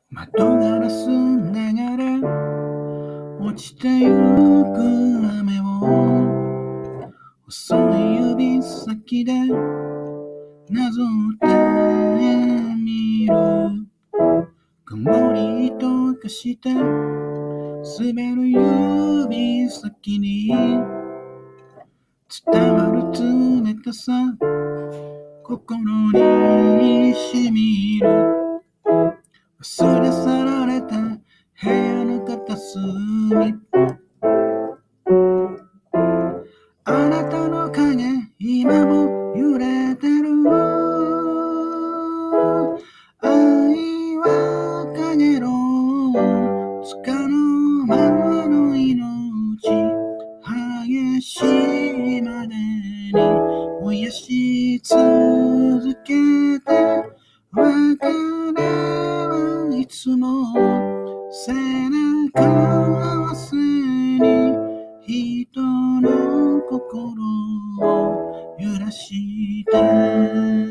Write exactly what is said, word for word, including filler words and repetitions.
窓ガラス流れ落ちてゆく雨を細い指先でなぞってみる。曇りと化して滑る指先に伝わる冷たさ心にしみる。忘れ去られた部屋の片隅、あなたの影今も揺れてる。愛は影のつかのままの命、激しいまでに燃やし続けて、別れはいつも背中合わせに人の心を揺らして